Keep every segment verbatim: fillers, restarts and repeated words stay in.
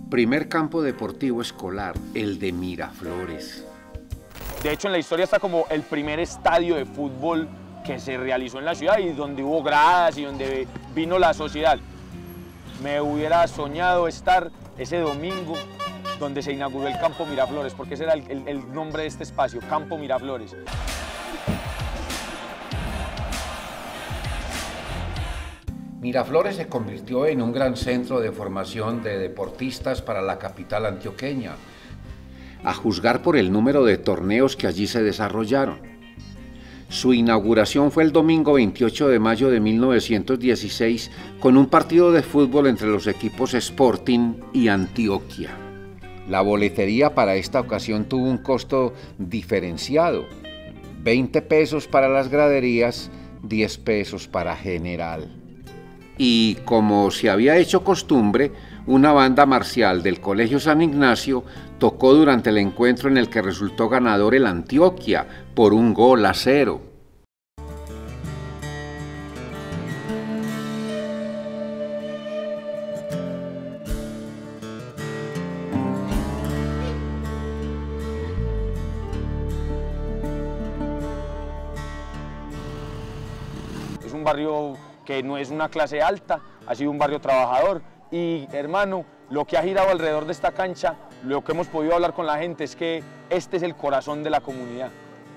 Primer campo deportivo escolar, el de Miraflores. De hecho, en la historia está como el primer estadio de fútbol que se realizó en la ciudad y donde hubo gradas y donde vino la sociedad. Me hubiera soñado estar ese domingo donde se inauguró el Campo Miraflores, porque ese era el, el, el nombre de este espacio, Campo Miraflores. Miraflores se convirtió en un gran centro de formación de deportistas para la capital antioqueña, a juzgar por el número de torneos que allí se desarrollaron. Su inauguración fue el domingo veintiocho de mayo de mil novecientos dieciséis con un partido de fútbol entre los equipos Sporting y Antioquia. La boletería para esta ocasión tuvo un costo diferenciado, veinte pesos para las graderías, diez pesos para general. Y como se había hecho costumbre, una banda marcial del Colegio San Ignacio tocó durante el encuentro en el que resultó ganador el Antioquia por un gol a cero. Es un barrio que no es una clase alta, ha sido un barrio trabajador y, hermano, lo que ha girado alrededor de esta cancha, lo que hemos podido hablar con la gente es que este es el corazón de la comunidad.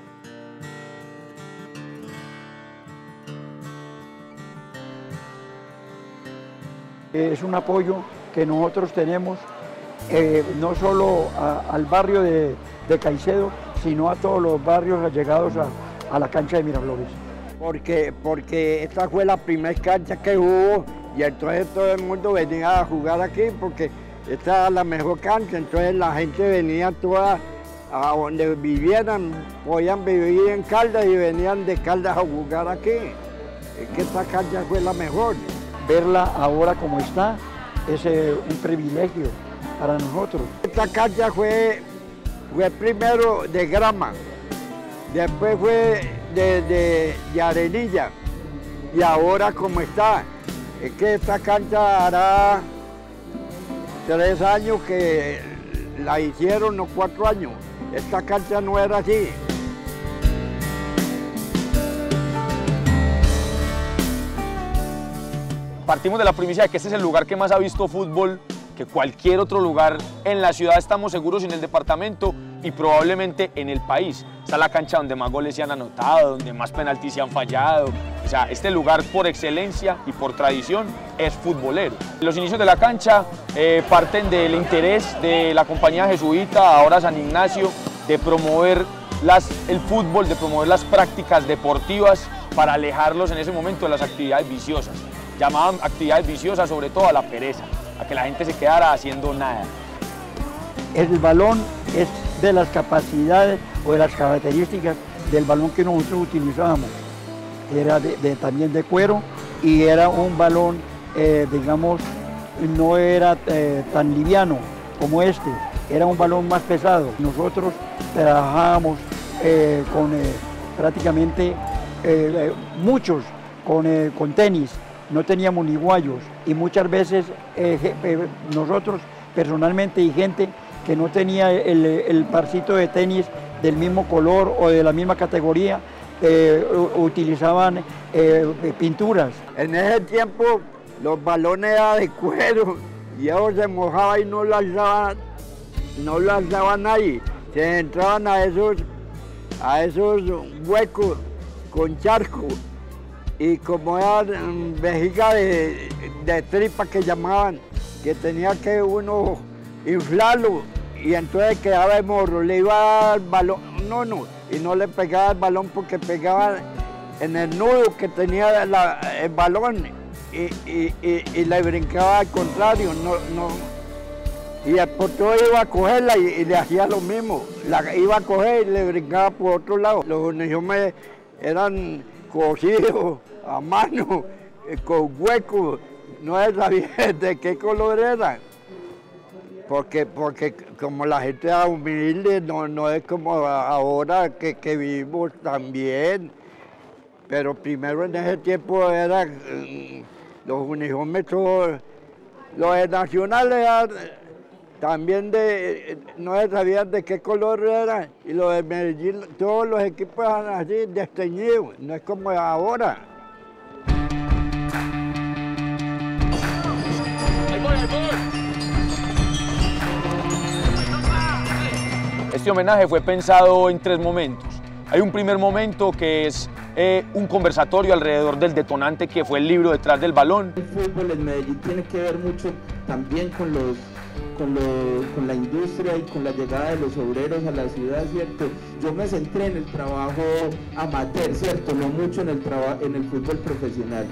Es un apoyo que nosotros tenemos eh, no solo a, al barrio de, de Caicedo, sino a todos los barrios allegados a, a la cancha de Miraflores. Porque, porque esta fue la primera cancha que hubo y entonces todo el mundo venía a jugar aquí porque esta era la mejor cancha, entonces la gente venía toda a donde vivieran, podían vivir en Caldas y venían de Caldas a jugar aquí. Es que esta cancha fue la mejor. Verla ahora como está es eh, un privilegio para nosotros. Esta cancha fue, fue primero de grama, después fue de, de, de arenilla y ahora como está. Es que esta cancha hará tres años que la hicieron, o cuatro años. Esta cancha no era así. Partimos de la primicia de que este es el lugar que más ha visto fútbol que cualquier otro lugar en la ciudad, estamos seguros, en el departamento y probablemente en el país. Está la cancha donde más goles se han anotado, donde más penaltis se han fallado. O sea, este lugar por excelencia y por tradición es futbolero. Los inicios de la cancha eh, parten del interés de la compañía jesuita, ahora San Ignacio, de promover las, el fútbol, de promover las prácticas deportivas para alejarlos en ese momento de las actividades viciosas. Llamaban actividades viciosas sobre todo a la pereza, a que la gente se quedara haciendo nada. El balón es de las capacidades o de las características del balón que nosotros utilizábamos. Era de, de, también de cuero y era un balón, eh, digamos, no era eh, tan liviano como este, era un balón más pesado. Nosotros trabajábamos eh, con eh, prácticamente eh, muchos con, eh, con tenis, no teníamos ni guayos y muchas veces eh, eh, nosotros personalmente y gente que no tenía el, el parcito de tenis del mismo color o de la misma categoría, eh, utilizaban eh, pinturas. En ese tiempo los balones eran de cuero y ellos se mojaban y no las daban, no las daban ahí. Se entraban a esos, a esos huecos con charco y como eran vejiga de, de tripa que llamaban, que tenía que uno inflarlo y entonces quedaba de morro, le iba al balón, no, no, y no le pegaba el balón porque pegaba en el nudo que tenía la, el balón y, y, y, y le brincaba al contrario, no, no. Y el portero iba a cogerla y, y le hacía lo mismo, la iba a coger y le brincaba por otro lado. Los uniformes eran cosidos a mano, con huecos, no se sabía de qué color eran. Porque, porque como la gente era humilde, no, no es como ahora que, que vivimos tan bien. Pero primero en ese tiempo eran los uniformes, todos, los nacionales eran también de, no se sabían de qué color era, y los de Medellín, todos los equipos eran así, desteñidos, no es como ahora. Este homenaje fue pensado en tres momentos. Hay un primer momento que es eh, un conversatorio alrededor del detonante que fue el libro Detrás del Balón. El fútbol en Medellín tiene que ver mucho también con, los, con, los, con la industria y con la llegada de los obreros a la ciudad, ¿cierto? Yo me centré en el trabajo amateur, ¿cierto? No mucho en el, en el fútbol profesional.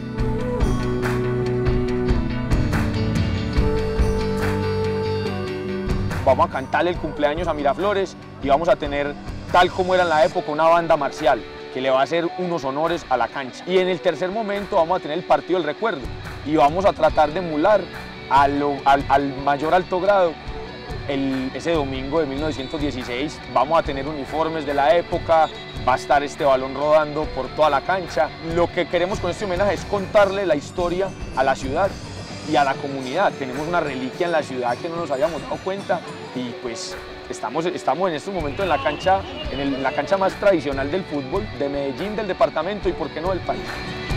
Vamos a cantarle el cumpleaños a Miraflores y vamos a tener, tal como era en la época, una banda marcial que le va a hacer unos honores a la cancha. Y en el tercer momento vamos a tener el partido del recuerdo y vamos a tratar de emular a lo, al, al mayor alto grado el, ese domingo de mil novecientos dieciséis. Vamos a tener uniformes de la época, va a estar este balón rodando por toda la cancha. Lo que queremos con este homenaje es contarle la historia a la ciudad y a la comunidad. Tenemos una reliquia en la ciudad que no nos habíamos dado cuenta y pues estamos, estamos en este momento en la cancha, en, el, en la cancha más tradicional del fútbol de Medellín, del departamento y por qué no del país.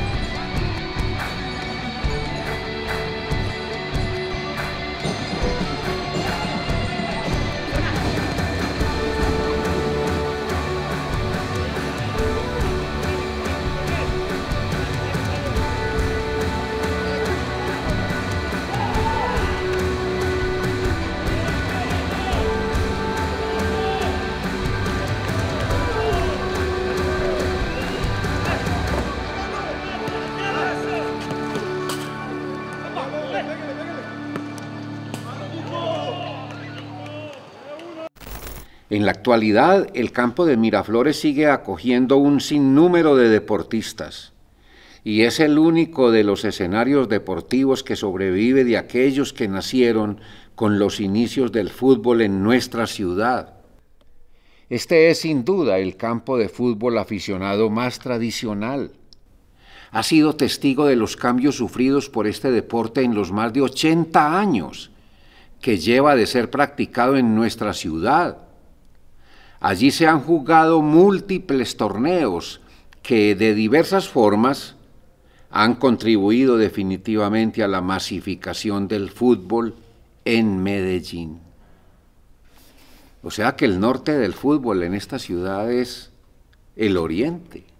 En la actualidad, el campo de Miraflores sigue acogiendo un sinnúmero de deportistas y es el único de los escenarios deportivos que sobrevive de aquellos que nacieron con los inicios del fútbol en nuestra ciudad. Este es sin duda el campo de fútbol aficionado más tradicional. Ha sido testigo de los cambios sufridos por este deporte en los más de ochenta años que lleva de ser practicado en nuestra ciudad. Allí se han jugado múltiples torneos que de diversas formas han contribuido definitivamente a la masificación del fútbol en Medellín. O sea que el norte del fútbol en esta ciudad es el oriente.